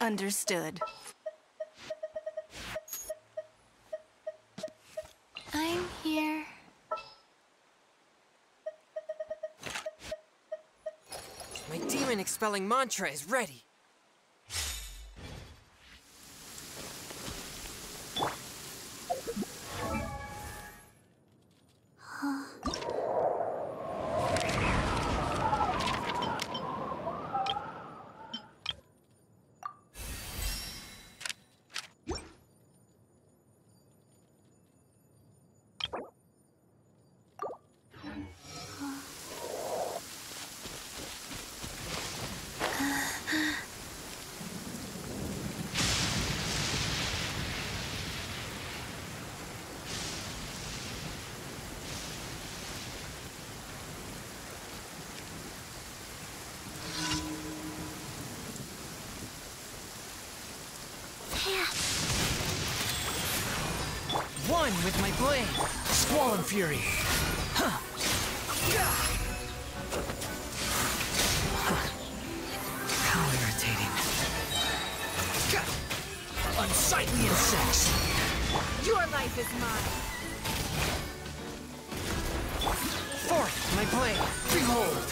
Understood. I'm here. My demon-expelling mantra is ready. One with my blade! Squall and Fury! Huh. How irritating. Unsightly insects! Your life is mine. Fourth, my blade! Behold!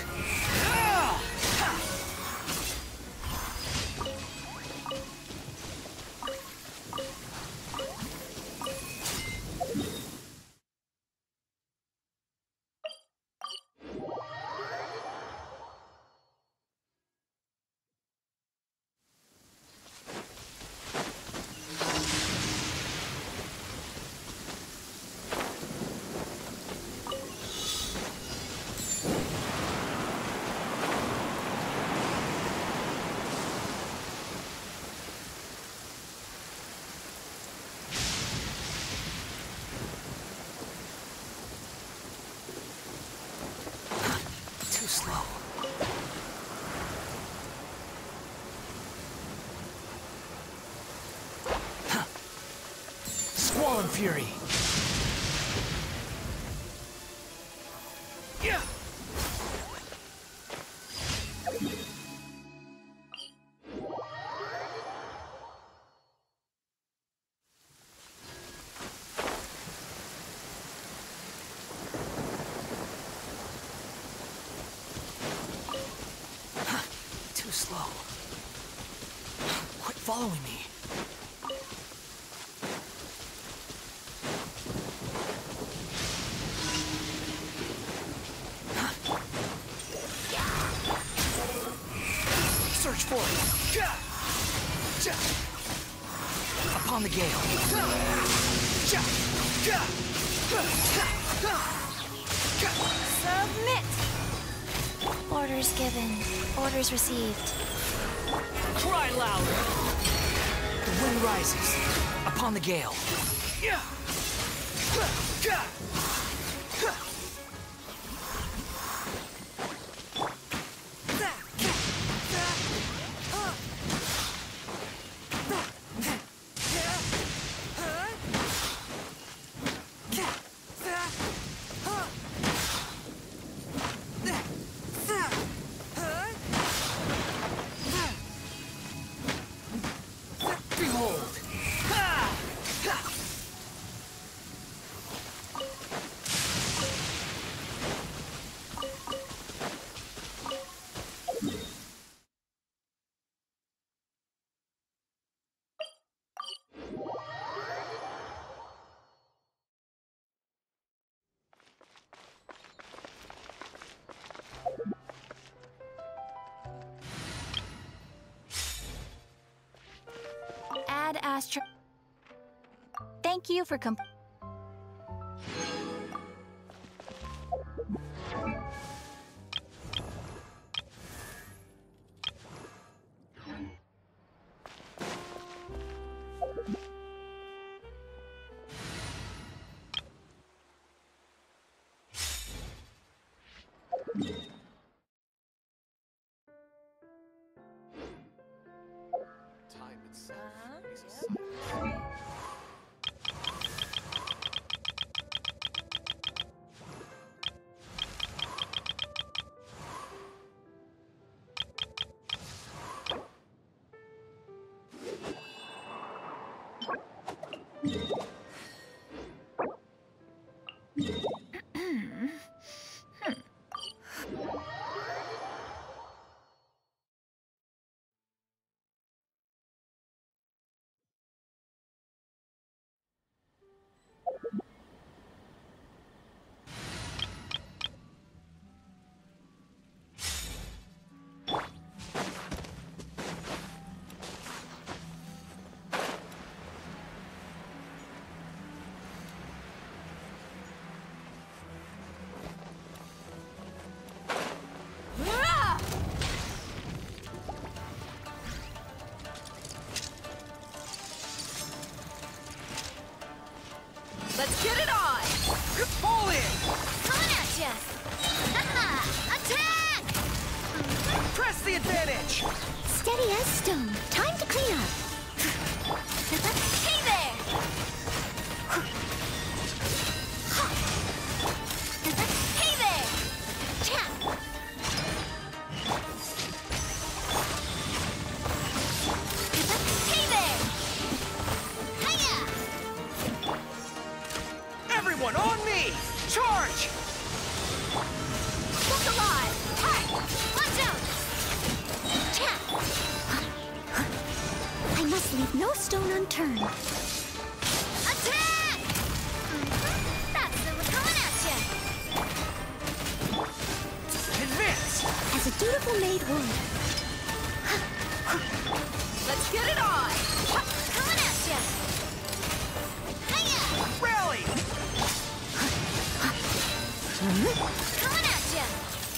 Too slow. Squall and Fury! Yeah! Too slow. Quit following me. Search for it. Upon the gale. Submit! Orders given. Orders received. Cry louder! The wind rises. Upon the gale. Behold! Ad Astra. Thank you for Time itself is a cycle. Let's get it on! Pull in! Coming at ya! Attack! Press the advantage! Steady as stone. Time to clean up. Hey there! Hey there! Tap! Hey there! Hiya! Everyone on me! Charge! Look alive! Hey! Watch out! Tap! I must leave no stone unturned. Attack! That's them coming at ya! Advance! As a dutiful maid would. Let's get it on! Coming at ya! Hiya! Rally! Coming at ya!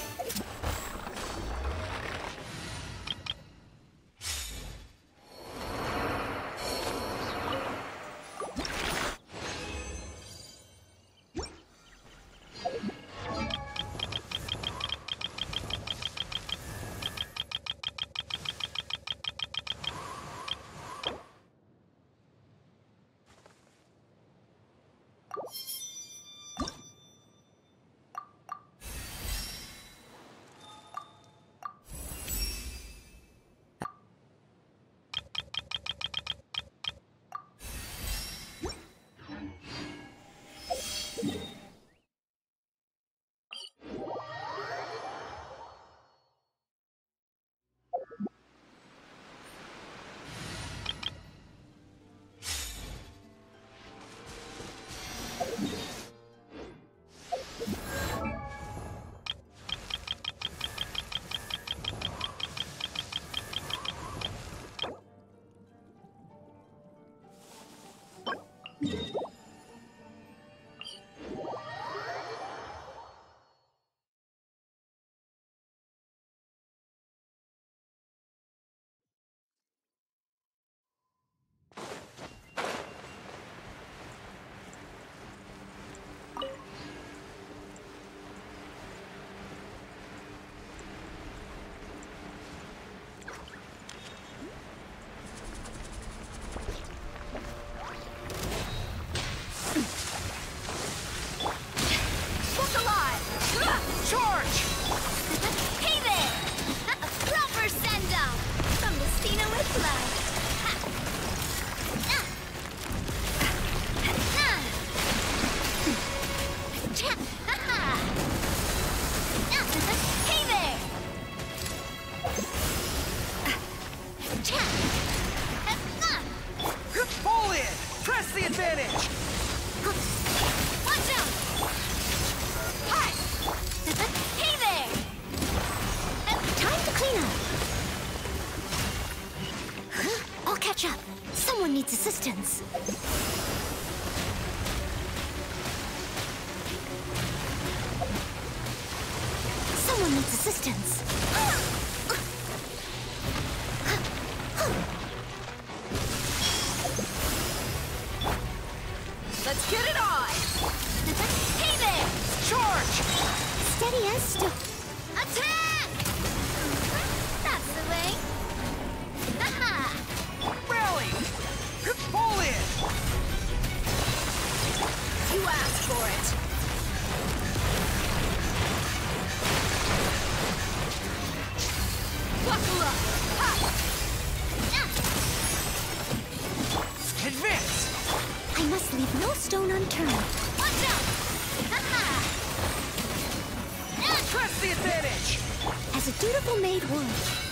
Someone needs assistance. Someone needs assistance. Let's get it on! Hey there! Charge! Steady as stone. Attack! That's the way. Aha! Rally! Pull in! You asked for it! Buckle up! Ha! Advance! I Press the advantage! As a dutiful maid would.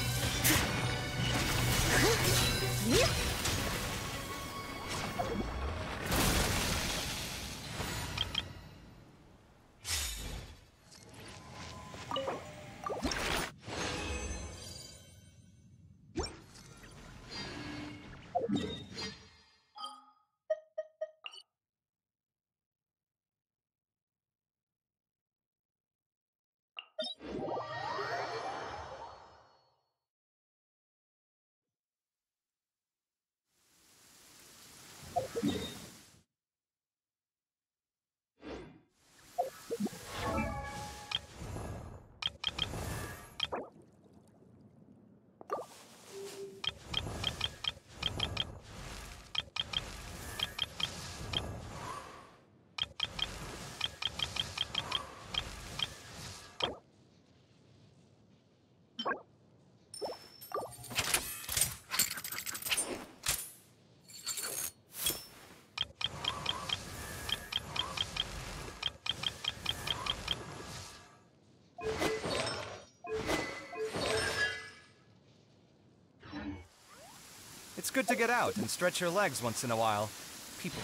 It's good to get out and stretch your legs once in a while. People...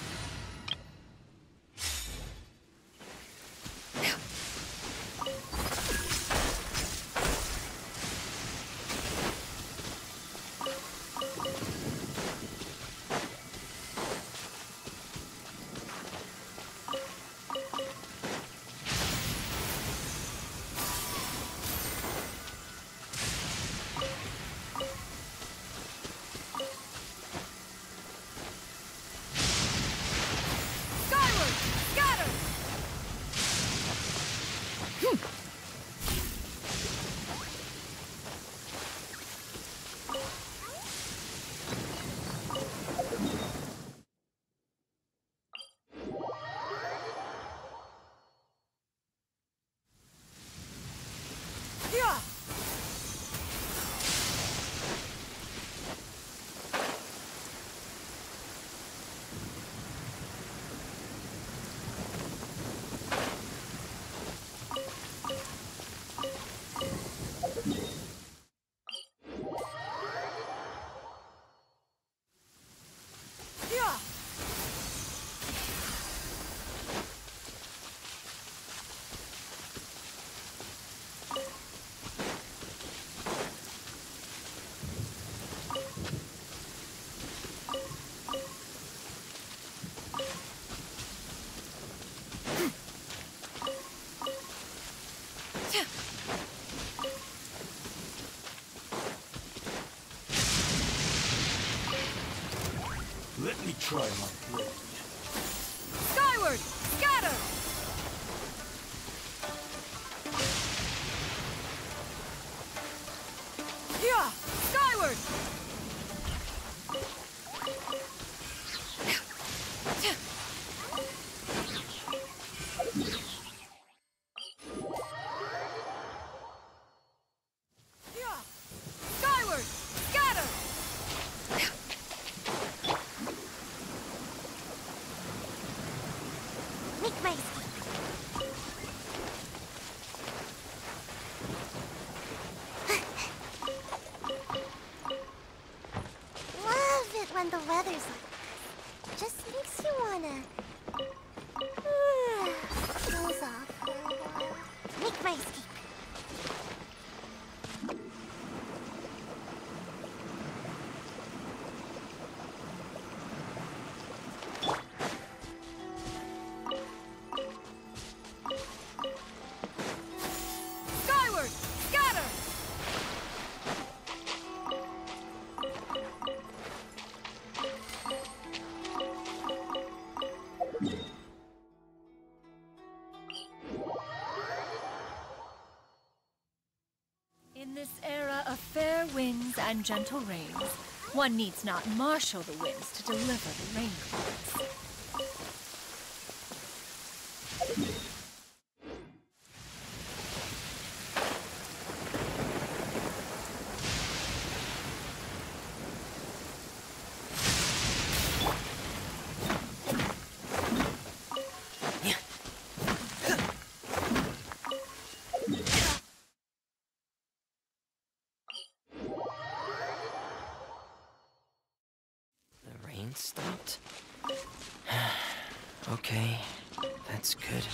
Let me try my blade. Skyward! Scatter! Yeah! Skyward! Yeah! Skyward! Scatter! Make my escape. Love it when the weather's like this. Just makes you wanna doze off for a while. Make my escape. Skyward! Scatter! In this era of fair winds and gentle rains, one needs not marshal the winds to deliver the rain clouds. Okay, that's good.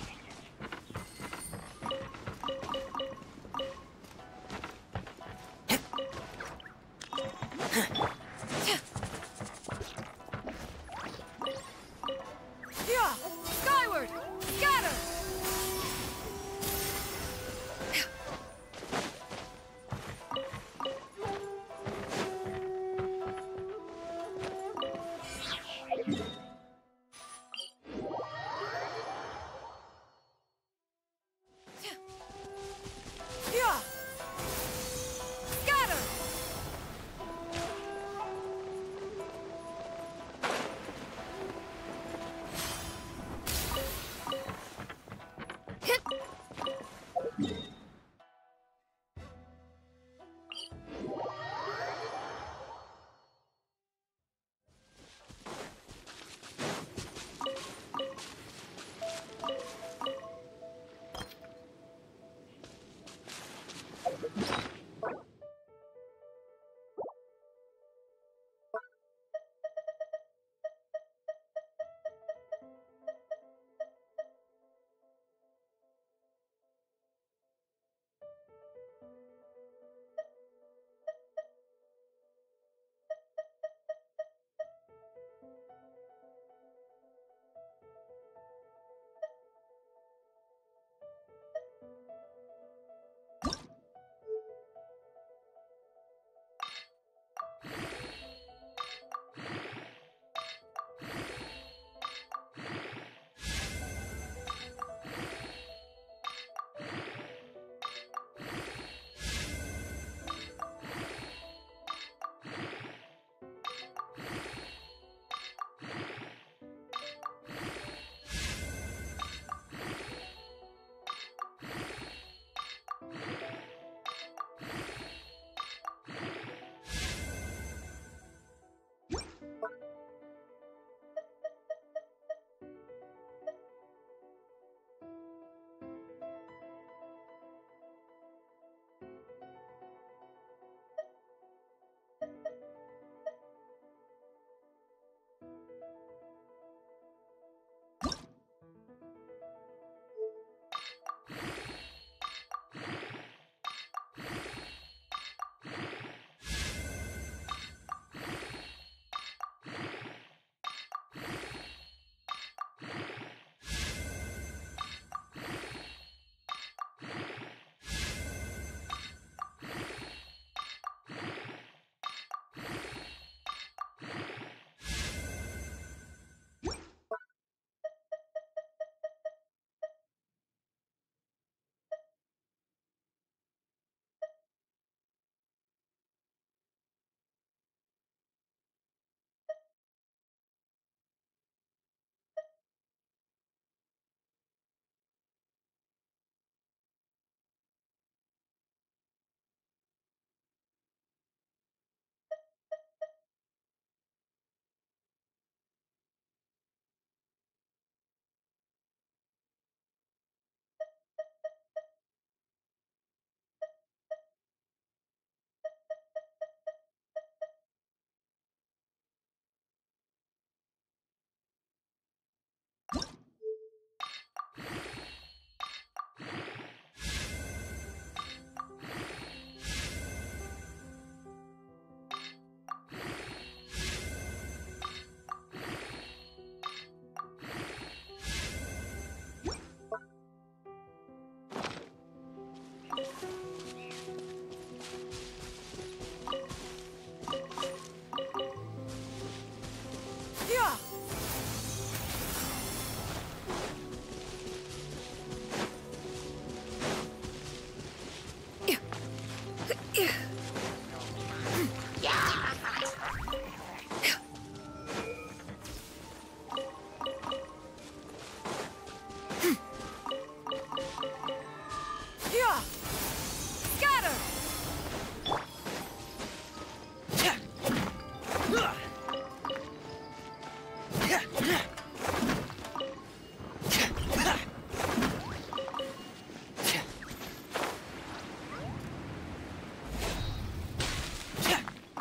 Yeah! Skyward! Scatter! Yeah! Scatter! Hit!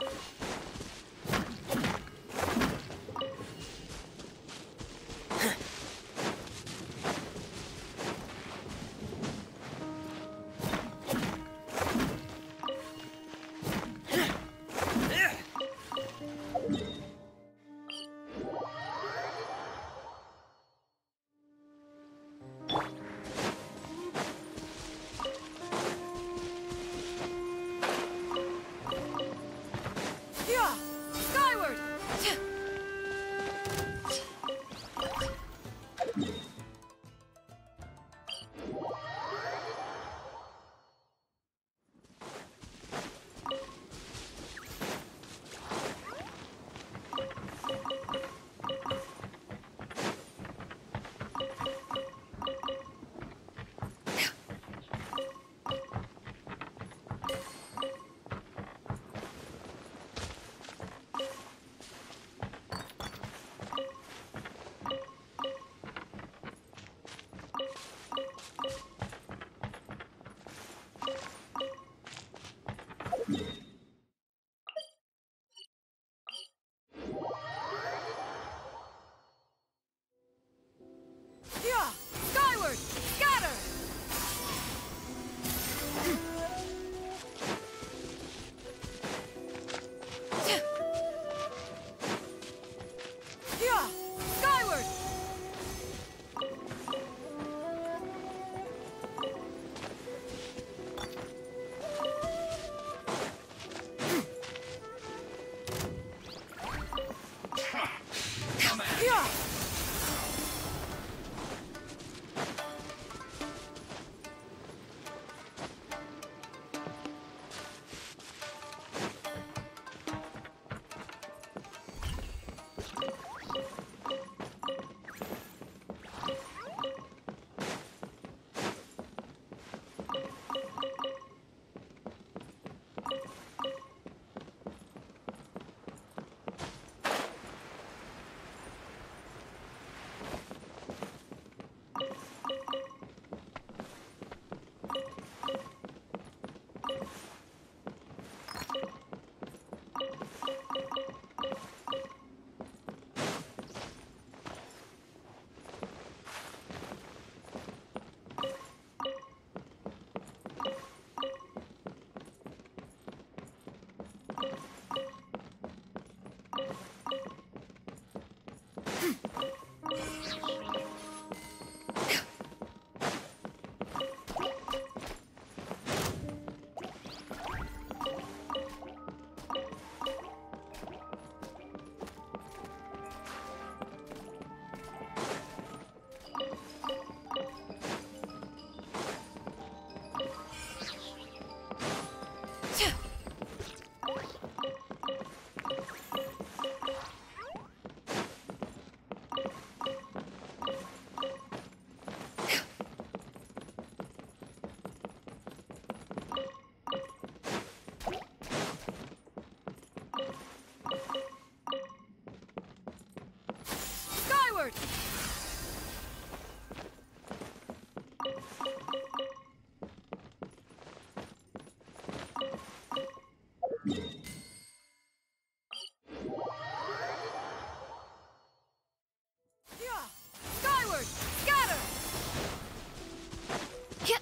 Huh. Skyward! Yeah! Skyward! Scatter! Yep.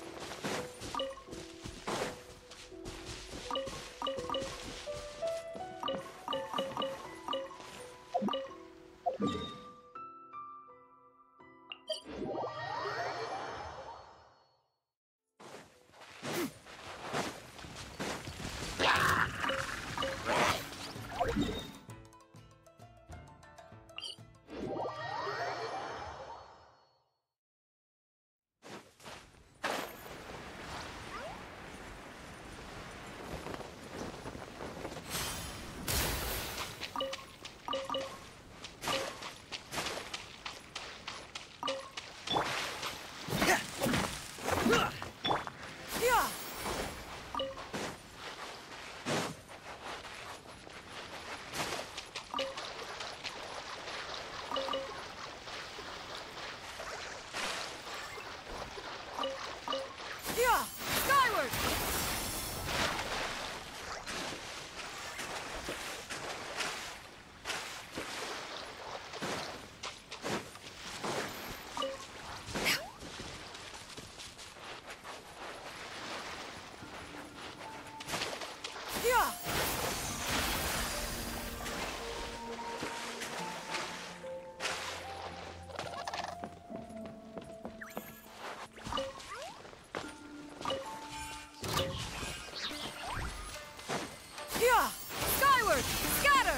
Yeah! Yeah! Skyward! Yeah! Yeah! Skyward! Scatter!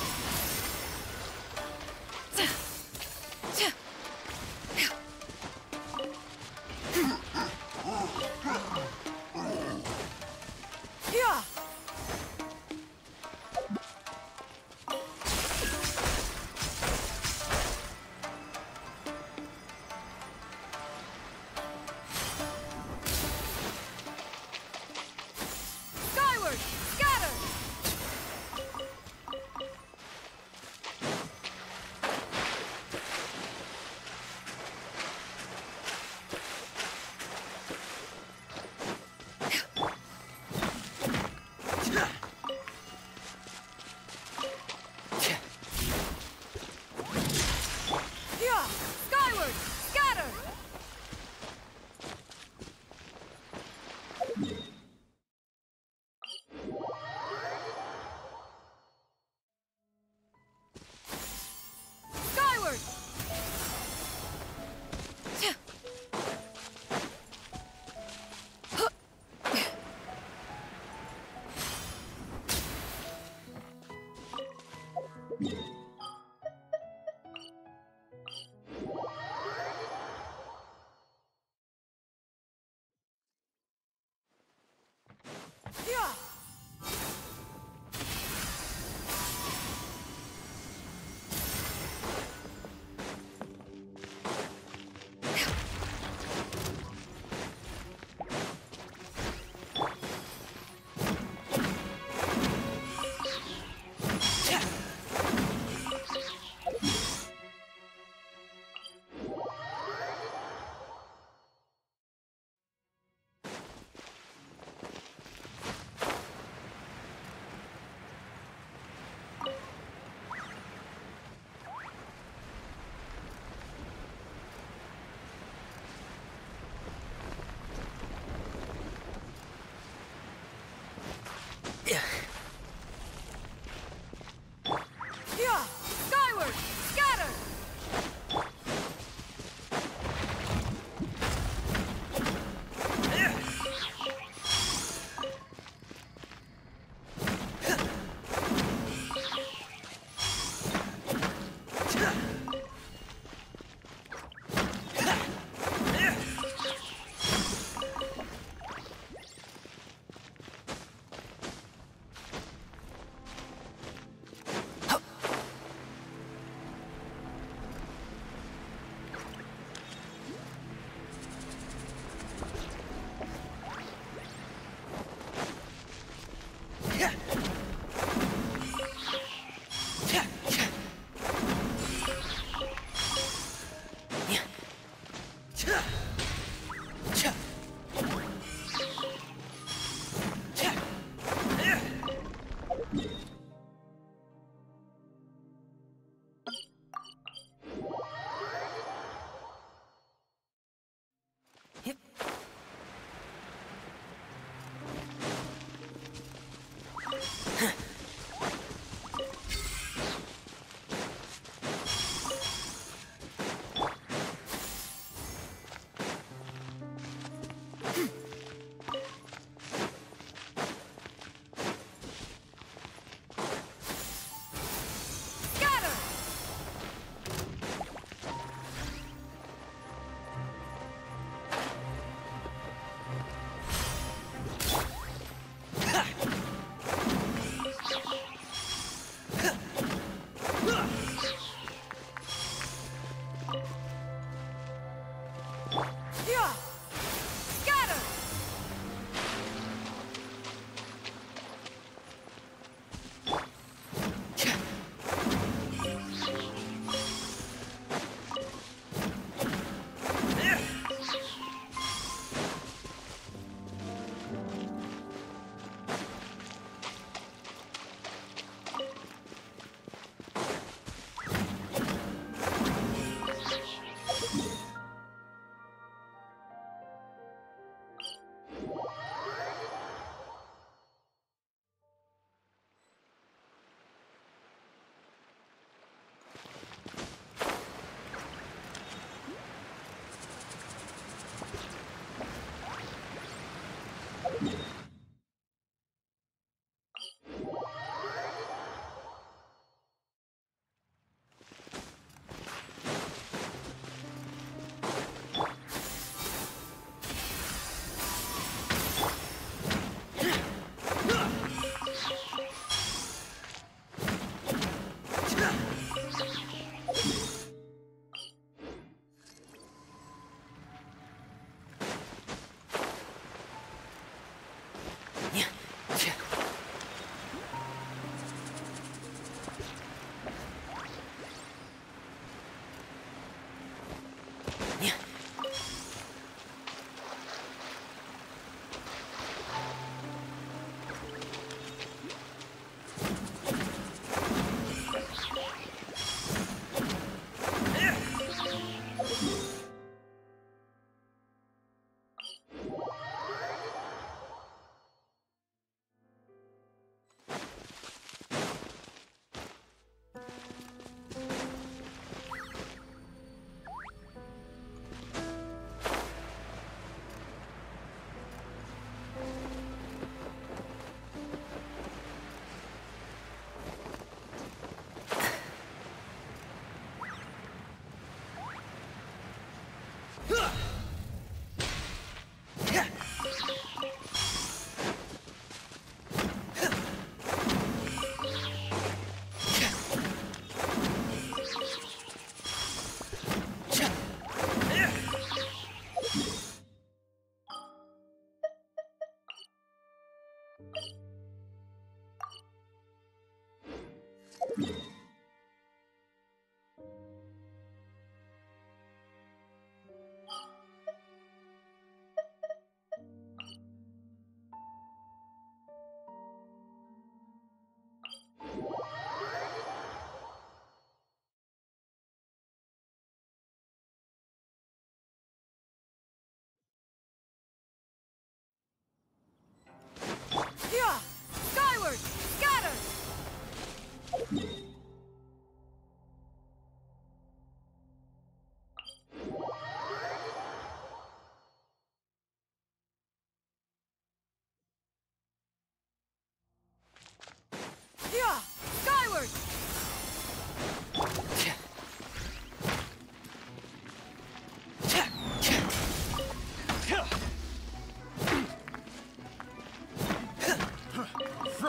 Yeah! Skyward! Scatter! Yeah! Skyward! Scatter! Skyward! Yeah!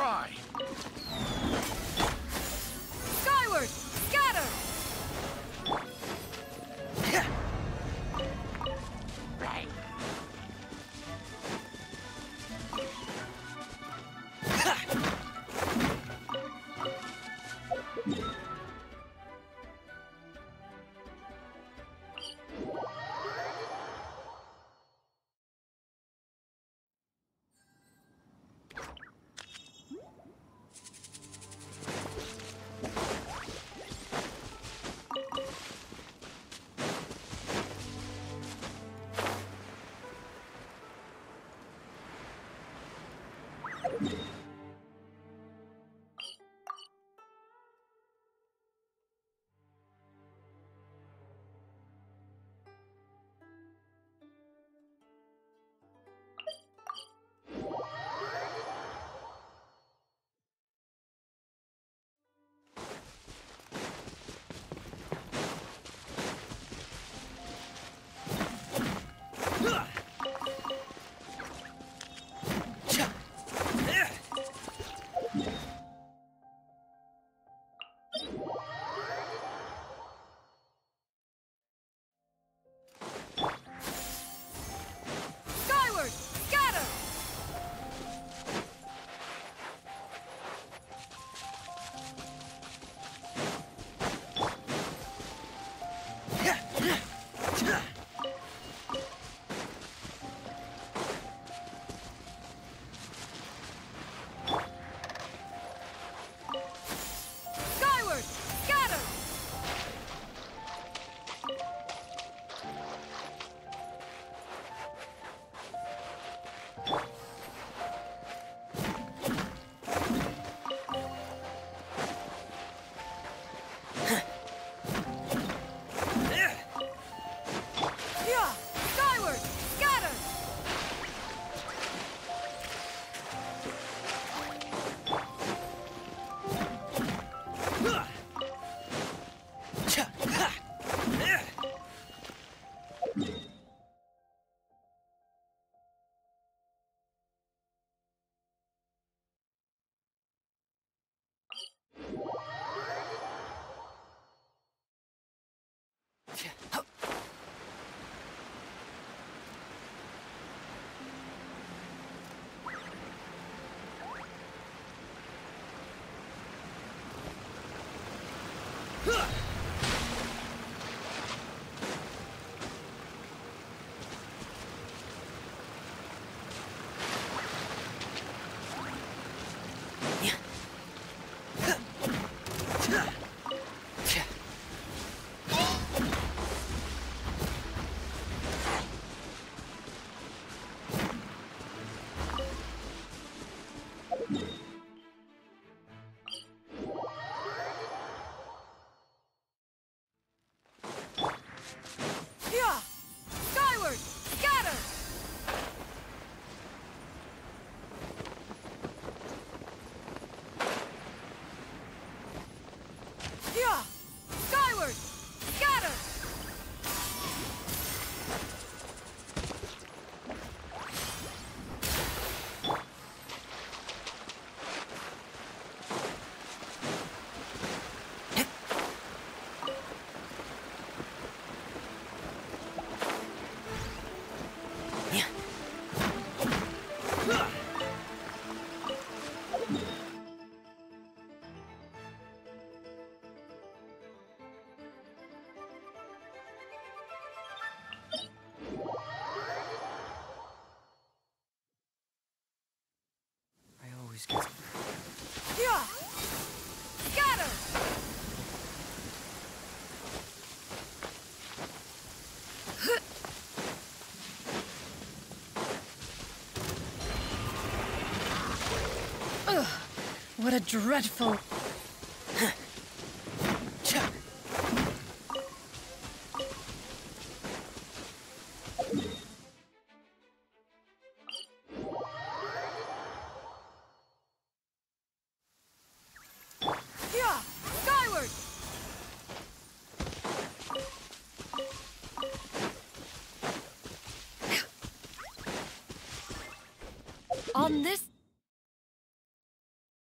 try! Skyward! Scatter! Skyward! Scatter! Skyward! Scatter! Yeah! Skyward! Scatter! Yeah! Skyward! Scatter! Yeah! Skyward! Scatter! I always get... Yeah! Scatter! Ugh, what a dreadful... Yeah! Skyward! On this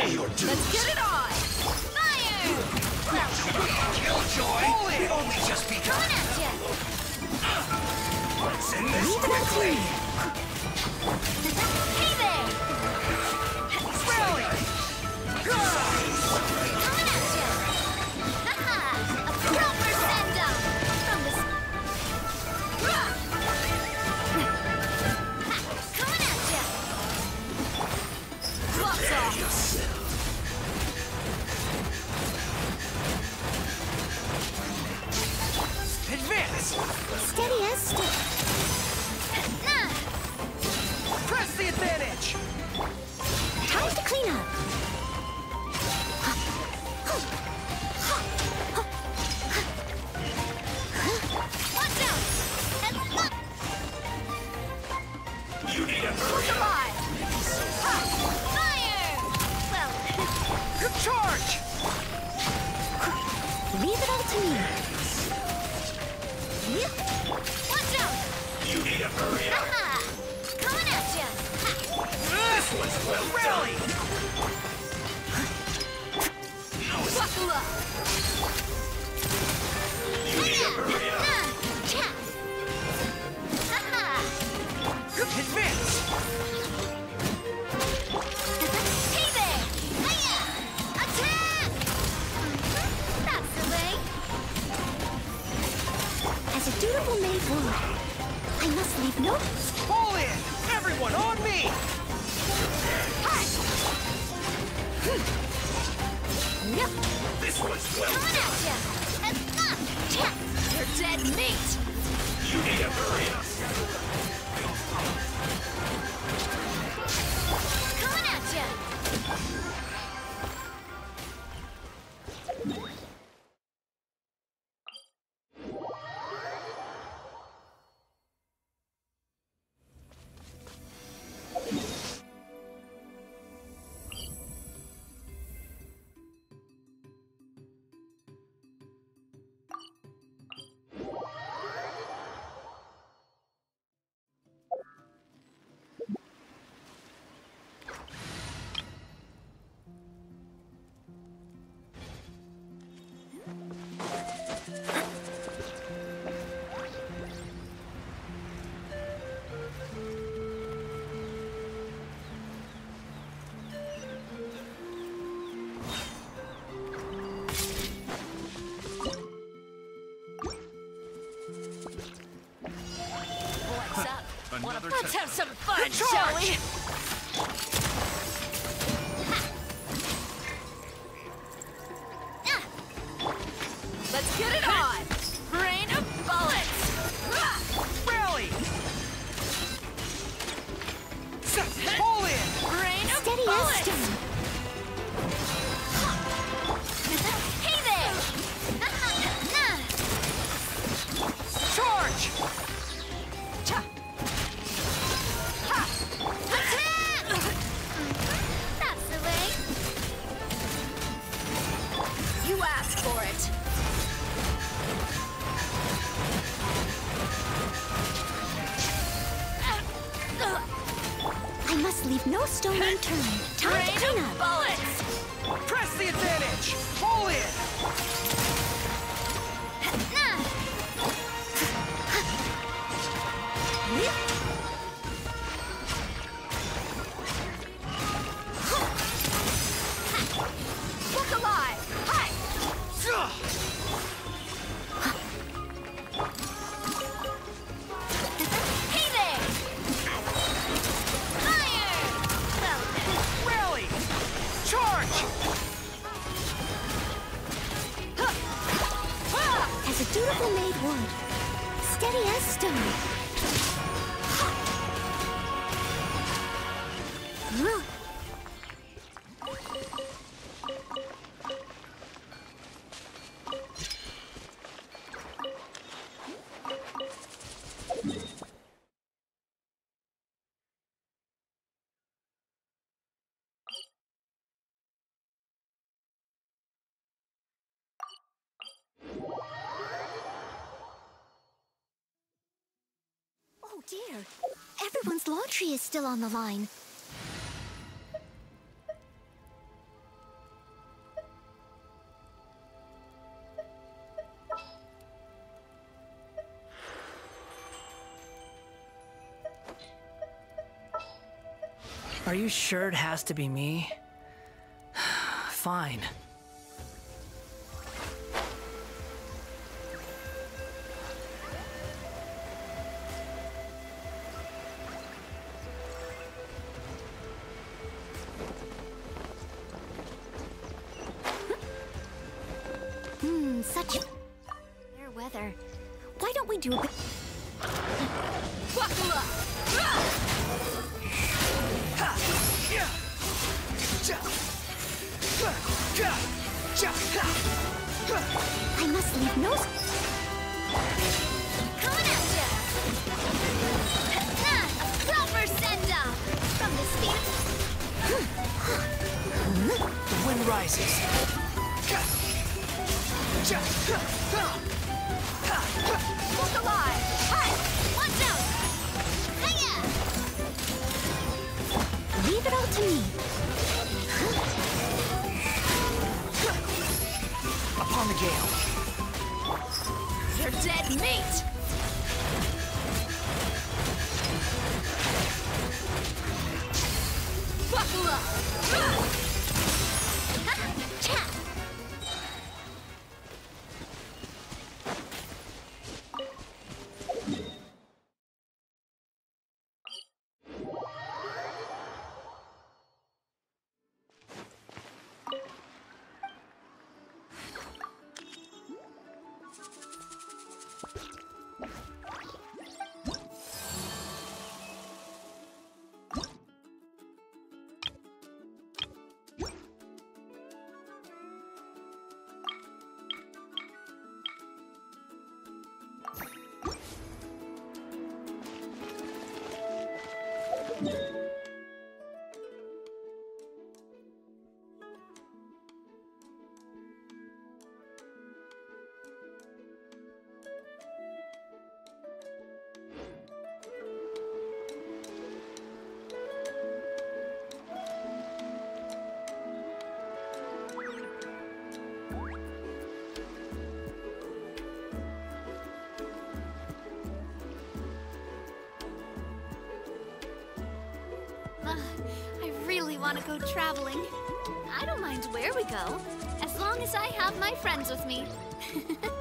Pay your dues. Let's get it on! Fire! Killjoy! We've only just begun. Coming at ya! What's in this Leave it up to me! Hey there! Coming at ya! Ha-ha! A proper send-up! From the... Coming at ya! Gloves off! Advance! Steady as stick. Nah! Press the advantage! Time to clean up. Watch out! You need a Look alive! Fire! Well, Charge! leave it all to me. Watch out! You need a hurry up. Aha! Coming at ya! This was well Rally! Buckle up! You need a hurry up. Cha! Aha! Advance! Hey there! Hiya! Attack! That's the way. As a dutiful maid would, I must leave no... Pull in! Everyone on me! Yep. This was well Coming at ya! Cha! You're dead meat! You need a hurry up. Coming at ya! What's up? Another Let's have some fun, shall Charge! we? Let's get it on! Rain of bullets! Rally! Pull in! Rain of Steady as bullets! stone. Hey there! Charge! Cha! Ha! Attack! That's the way. You asked for it! I must leave no stone unturned. Time Rain to clean of up. bullets! Press the advantage! Pull in! Look alive! Hi! Hey there! Fire! Well, Rally! Charge! as a dutiful maid would, steady as stone. Huh. Oh dear, everyone's laundry is still on the line. Are you sure it has to be me? Fine. Such fair weather. Why don't we do a bit? Buckle up! I must leave no. Coming at ya! A proper send-off! From the steep... The wind rises. Look alive! Hi! Watch out! Hiya! Leave it all to me. Upon the gale. You're dead meat! Buckle up! Cha! I really want to go traveling. I don't mind where we go, as long as I have my friends with me.